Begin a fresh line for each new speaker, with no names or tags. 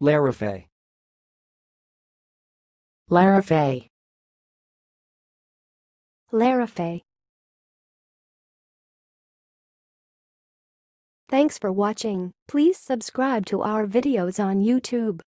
larifay,
larifay,
larifay. Thanks for watching. Please subscribe to our videos on YouTube.